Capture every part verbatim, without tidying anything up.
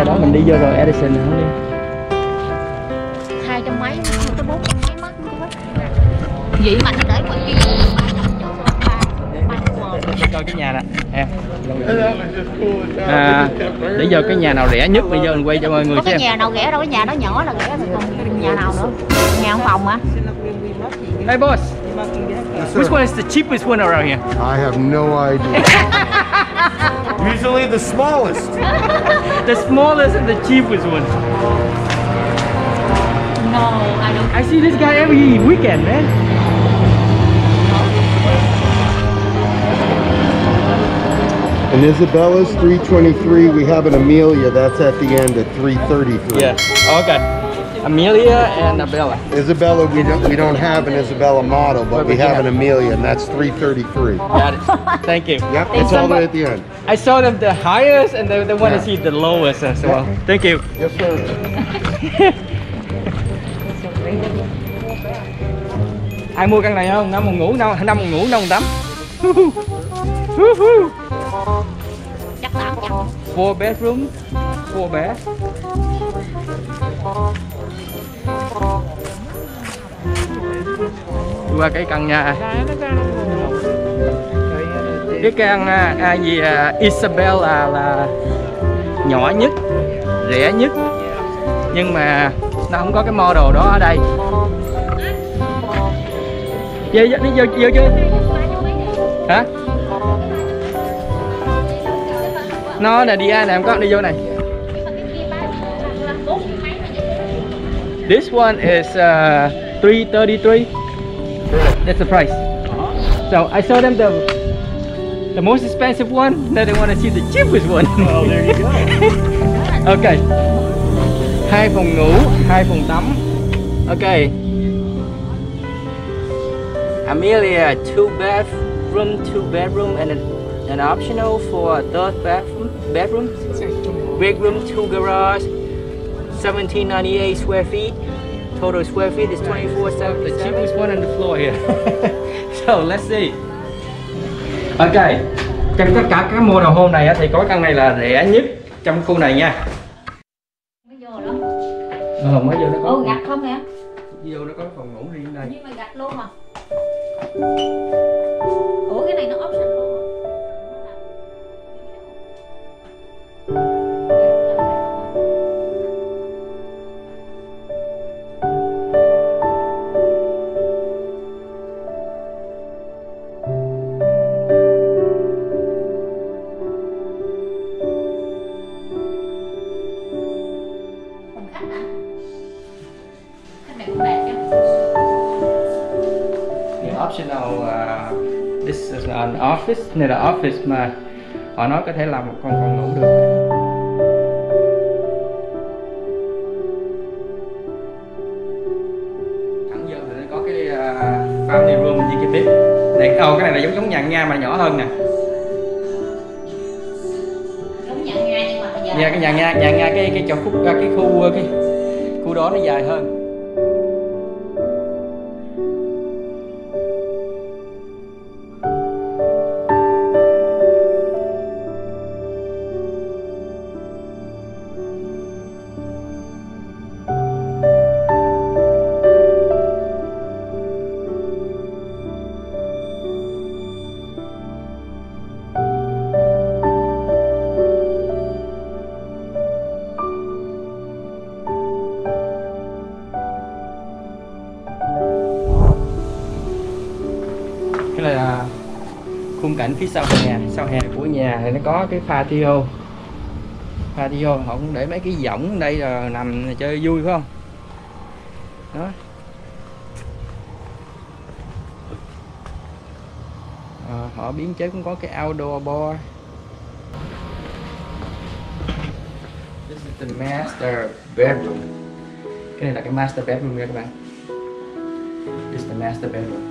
ra đó mình đi vô rồi Edison không đi. Hai trăm mấy, tới bốn trăm mấy mất vậy mà nó để ngoài kia để coi cái nhà nè em. À, để vô cái nhà nào rẻ nhất bây giờ mình quay cho mọi người có xem. Cái nhà nào rẻ đâu, cái nhà đó nhỏ là rẻ rồi, còn cái nhà nào nữa? Nhà ông phòng hả? Hey boss, which one is the cheapest one around here? I have no idea. Usually the smallest. The smallest and the cheapest one. No, I don't. I see this guy every weekend, man. And Isabella's three twenty-three. We have an Amelia that's at the end at three thirty-three. Yeah. Okay. Amelia and Abella. Isabella, we don't we don't have an Isabella model, but we have an Amelia, and that's three thirty-three. Got it. Thank you. Yep, it's all the way at the end. I saw them the highest, and they, they want to Yeah. see the lowest as well. Thank you. Yes, sir. Ai mua căn này không? Năm phòng ngủ, năm năm phòng ngủ, năm phòng tắm. Chắc tạm chắc. Four bedroom, four bed. Qua cái căn nhà. Cái căn à, à, gì à, Isabella là nhỏ nhất, rẻ nhất, nhưng mà nó không có cái model đó ở đây. Vô, vô, đi vô, vô chưa? Hả? Nó là đi ai nè, em có đi vô này. This one is uh, three thirty-three. That's the price. So I saw them the the most expensive one. Now they want to see the cheapest one. Well, there you go. Okay. Hai phòng ngủ, hai phòng tắm. Okay. Amelia, two bathroom, two bedroom, and an, an optional for a third bathroom. Bedroom. Big room, two garage. seventeen ninety-eight square feet. Total square feet is twenty-four seventy. The cheapest one on the floor here. So let's see. Ok. Trong tất cả các model home này thì có căn này là rẻ nhất trong khu này nha. Mới vô đó. Ờ, mới vô nó có. Ừ, gạch không nè. Vô nó có phòng ngủ riêng đây. Nhưng mà gạch luôn mà. Ủa cái này nó option luôn mà. Optional, uh, this is an office. Này là office mà họ nói có thể làm một con phòng ngủ được. Thẳng vô thì nó có cái uh, family room với cái bếp. Này, oh, cái này là giống giống nhà Nga mà nhỏ hơn nè. Giống nhà Nga nhưng mà dài. Dạ, cái nhà Nga, nhà Nga cái cái chỗ khúc cái khu cái khu đó nó dài hơn. Cái này là khung cảnh phía sau nhà, sau hè của nhà thì nó có cái patio. Patio họ cũng để mấy cái võng đây là nằm chơi vui phải không? Đó. À, họ biến chế cũng có cái outdoor bar. This is the master bedroom. Cái này là cái master bedroom nha các bạn. This is the master bedroom.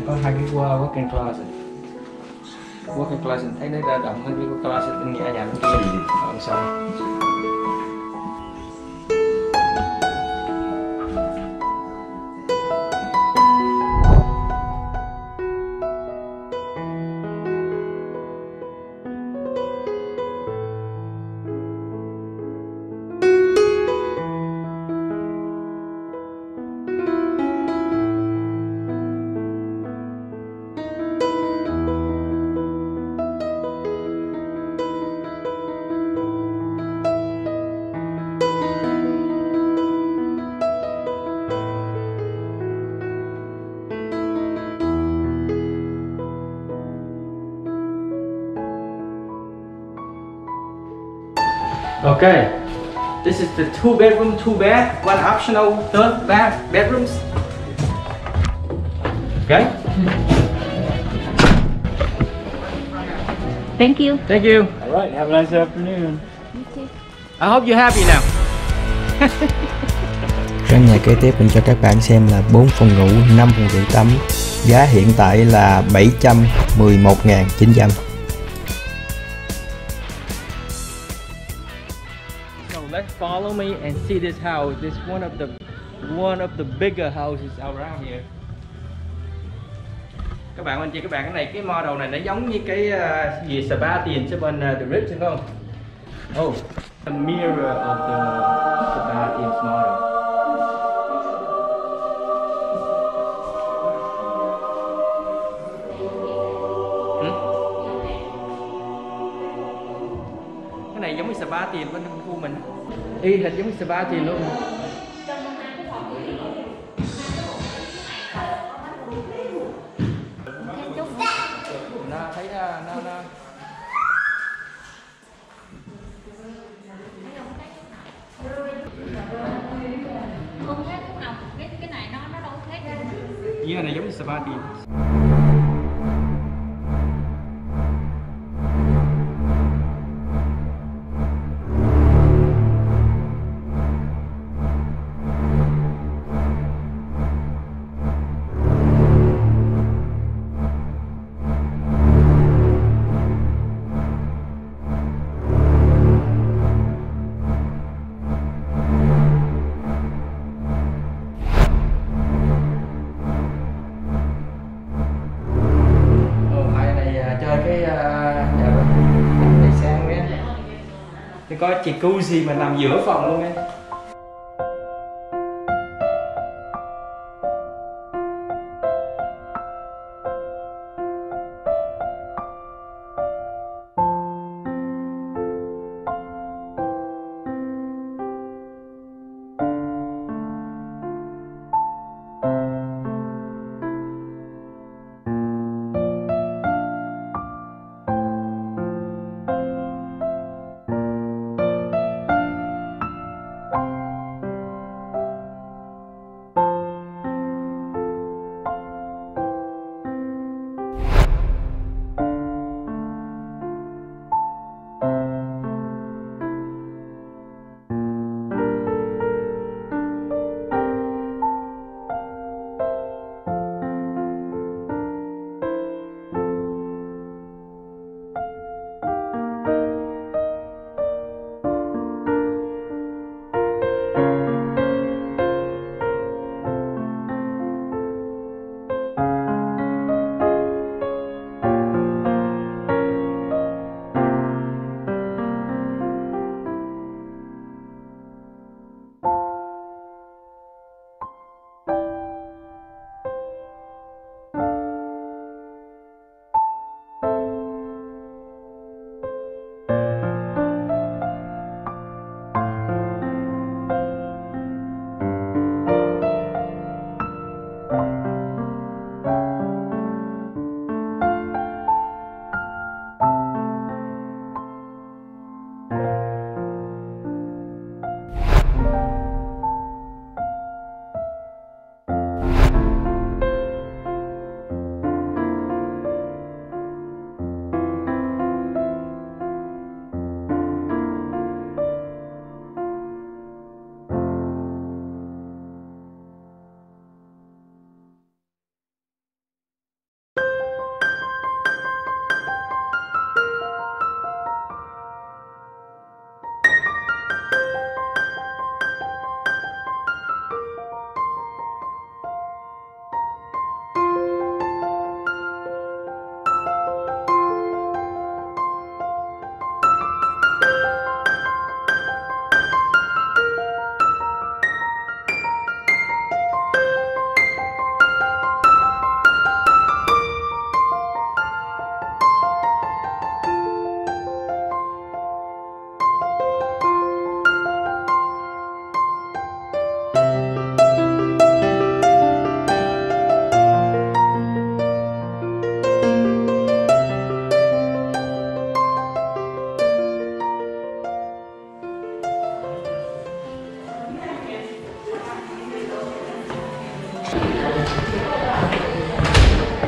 có hai cái walk-in closet. Walk-in closet thấy nó ra rộng hơn cái closet bên nhà nhà bên kia. Ở sau. Okay, this is the two bedroom, two bath, one optional third bath bedrooms. Okay. Thank you. Thank you. All right, have a nice afternoon. I hope you're happy now. Căn nhà kế tiếp mình cho các bạn xem là bốn phòng ngủ, năm phòng rửa tắm. Giá hiện tại là bảy trăm mười một nghìn chín trăm. So let's follow me and see this house. This is one of the one of the bigger houses around here. Các bạn anh chị các bạn, cái này cái model này nó giống như cái uh, gì spa tiền trên bên uh, The Ritz phải không? Oh, a mirror of the spa tiền model. Hmm? Cái này giống như spa tiền bên khu mình. Y hệt giống như spa tiền luôn. Nó thấy nó nó Không hết lúc nào cái cái này nó nó đâu hết. như này giống như spa tiền. Thì có jacuzzi mà nằm giữa phòng luôn em.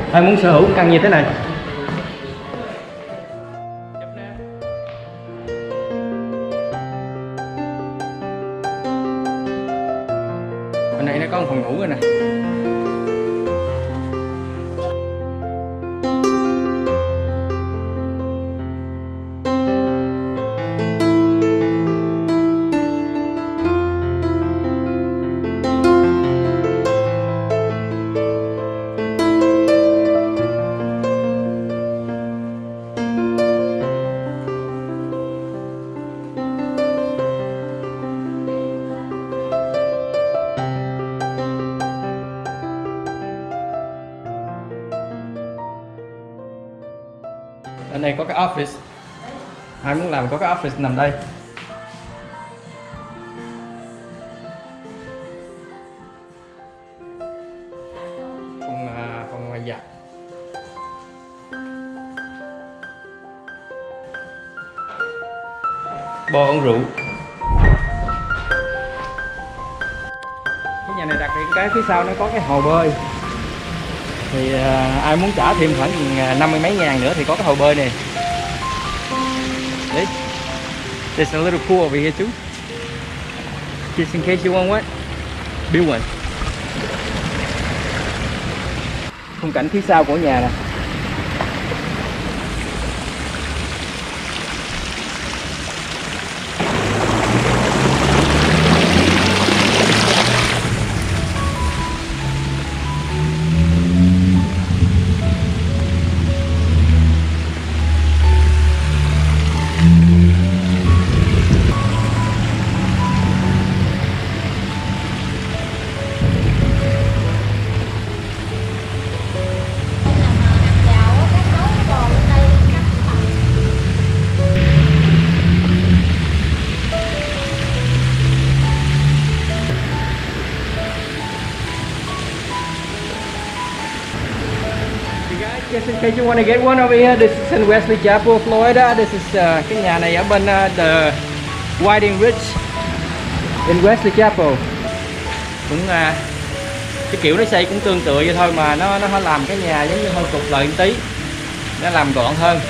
Ai muốn sở hữu căn như thế này? Bên này nó có một phòng ngủ rồi nè. Ở đây có cái office. Ai muốn làm có cái office nằm đây. Phòng uh, phòng ngoài giặt. Bo uống rượu. Cái nhà này đặc biệt cái phía sau nó có cái hồ bơi. Thì uh, ai muốn trả thêm khoảng năm mươi mấy ngàn nữa thì có cái hồ bơi này. Đấy. There's a little pool over here too. Just in case you want one. Build one. Khung cảnh phía sau của nhà nè. Just in case you want to get one over here, this is in Wesley Chapel, Florida. This is uh, cái nhà này ở bên uh, the Whiting Ridge in Wesley Chapel. Cũng uh, cái kiểu nó xây cũng tương tự vậy thôi mà nó nó làm cái nhà giống như hơi cục lại một tí, nó làm gọn hơn.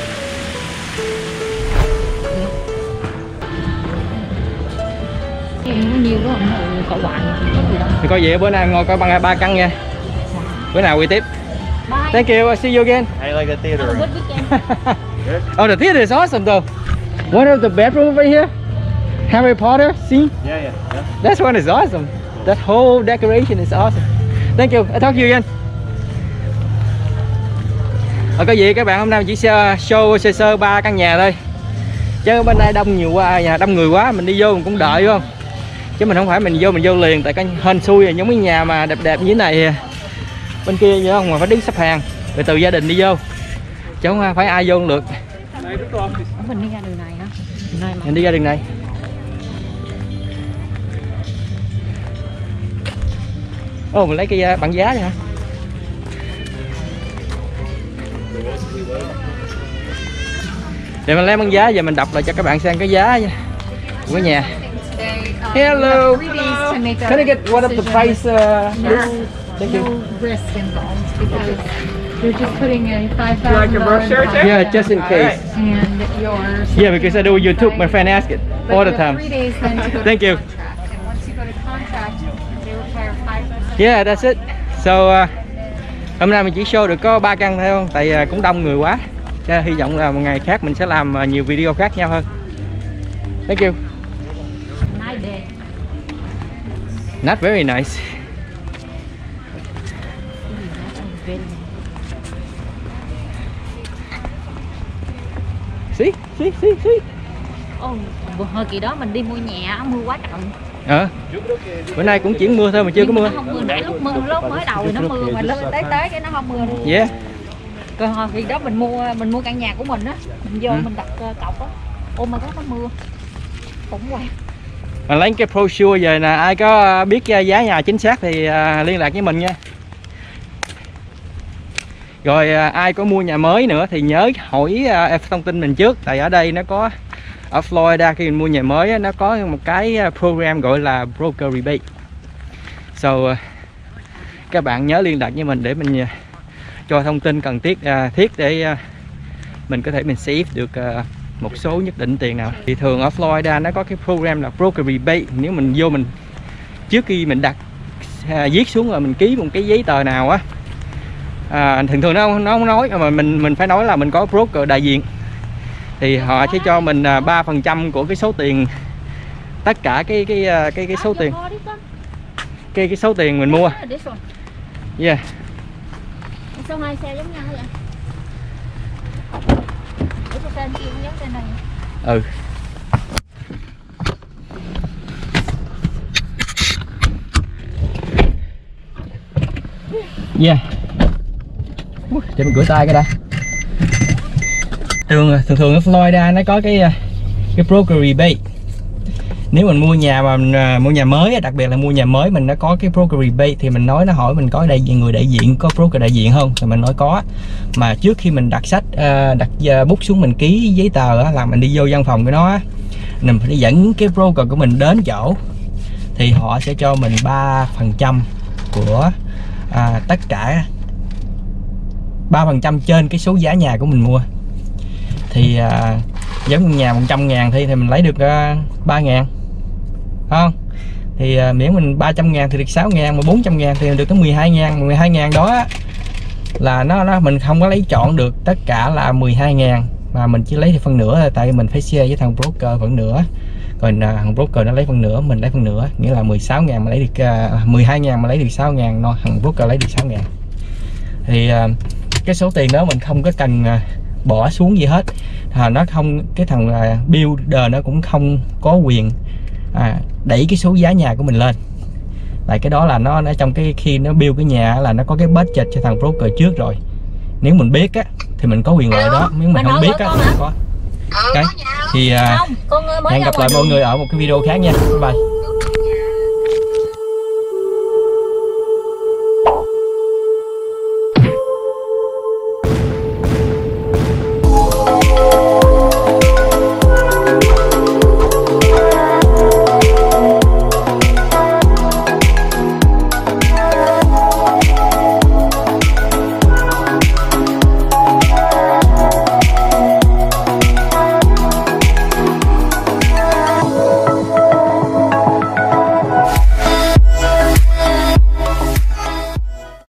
Nhiều đó cậu bạn thì coi vậy bữa nay ngồi coi bằng ba căn nha. Bữa nào quay tiếp. Bye. Thank you. I'll see you again. I like the theater. Have a good weekend. Oh, the theater is awesome though. One of the bedrooms right here. Harry Potter. See? Yeah, yeah, yeah. That one is awesome. That whole decoration is awesome. Thank you. I'll talk to you again. Ở có gì các bạn, hôm nay chỉ show sơ sơ ba căn nhà thôi. Chứ bên đây đông nhiều quá, nhà đông người quá, mình đi vô mình cũng đợi không? Chứ mình không phải mình vô mình vô liền, tại cái hên xui giống cái nhà mà đẹp đẹp như thế này bên kia nhớ không, mà phải đứng xếp hàng rồi từ gia đình đi vô, chứ không phải ai vô được. Mình đi ra đường này hả? Này mà. Mình đi ra đường này. Ồ, mình lấy cái bảng giá vậy hả? Để mình lấy bảng giá, giờ mình đọc lại cho các bạn xem cái giá của cái nhà. Hello. Can I get what of the price? Uh, No, Thank you. no risk involved because you're just putting a five thousand dollars Yeah, just in case. and yours. Yeah, because I do YouTube. My friend ask it all the time. Three days then to go Thank to you. contract, and once you go to contract, they require five percent. Yeah, that's it. So uh, hôm nay mình chỉ show được có ba căn thôi không? Tại uh, cũng đông người quá. Chứ hy vọng là một ngày khác mình sẽ làm uh, nhiều video khác nhau hơn. Thank you. Night day. Not very nice. See, see, see, see. Ồ, oh, hồi kỳ đó mình đi mua nhà mưa quá trận. Ờ. Bữa nay cũng chỉ mưa thôi mà chưa có mưa. Nó không mưa nữa, lúc mưa lúc mới đầu thì nó mưa mà lúc tới tới cái nó không mưa luôn. Yeah. Còn hồi khi đó mình mua mình mua căn nhà của mình á, mình vô Ừ. mình đặt uh, cọc á. Ôi mà có mưa. Cũng quá. Mà lấy cái brochure về nè, ai có biết giá nhà chính xác thì uh, liên lạc với mình nha. Rồi uh, ai có mua nhà mới nữa thì nhớ hỏi uh, thông tin mình trước, tại ở đây nó có, ở Florida khi mình mua nhà mới nó có một cái program gọi là broker rebate. So uh, các bạn nhớ liên lạc với mình để mình uh, cho thông tin cần thiết à, thiết để à, mình có thể mình save được à, một số nhất định tiền nào. Thì thường ở Florida nó có cái program là broker rebate. Nếu mình vô mình trước khi mình đặt à, viết xuống rồi mình ký một cái giấy tờ nào á, à, thường thường nó nó không nói mà mình mình phải nói là mình có broker đại diện, thì họ sẽ cho mình ba phần trăm của cái số tiền, tất cả cái cái cái cái, cái số tiền cái cái số tiền mình mua. Yeah. Sao hai xe giống nhau vậy? Ủa sao tên kia cũng giống tên này? Ừ. Yeah. Để mình rửa tay cái đã. Thường thường thường ở Florida nó có cái cái broker rebate. Nếu mình mua nhà mà mình, mua nhà mới, đặc biệt là mua nhà mới mình nó có cái broker rebate, thì mình nói nó hỏi mình có đại diện, người đại diện có broker đại diện không, thì mình nói có. Mà trước khi mình đặt sách đặt bút xuống mình ký giấy tờ là mình đi vô văn phòng của nó, mình phải dẫn cái broker của mình đến chỗ, thì họ sẽ cho mình ba phần trăm của à, tất cả ba phần trăm trên cái số giá nhà của mình mua. Thì à, giống nhà một trăm ngàn thì, thì mình lấy được uh, ba ngàn, không? Thì uh, miễn mình ba trăm ngàn thì được sáu ngàn, mà bốn trăm ngàn thì được tới mười hai ngàn. mười hai ngàn đó là nó, nó mình không có lấy chọn được tất cả là mười hai ngàn, mà mình chỉ lấy được phân nửa, tại mình phải share với thằng broker phần nửa. Còn uh, thằng broker nó lấy phân nửa, mình lấy phân nửa, nghĩa là mười sáu ngàn mà lấy được uh, mười hai ngàn mà lấy được sáu ngàn, no, thằng broker lấy được sáu ngàn. Thì uh, cái số tiền đó mình không có cần uh, bỏ xuống gì hết. À, nó không, cái thằng à, builder nó cũng không có quyền à, đẩy cái số giá nhà của mình lên. Tại cái đó là nó, nó trong cái khi nó build cái nhà là nó có cái budget cho thằng broker trước rồi. Nếu mình biết á thì mình có quyền lợi đó, nếu mình không biết á thì không có. Okay. Thì à, hẹn gặp lại mọi người ở một cái video khác nha. Bye bye.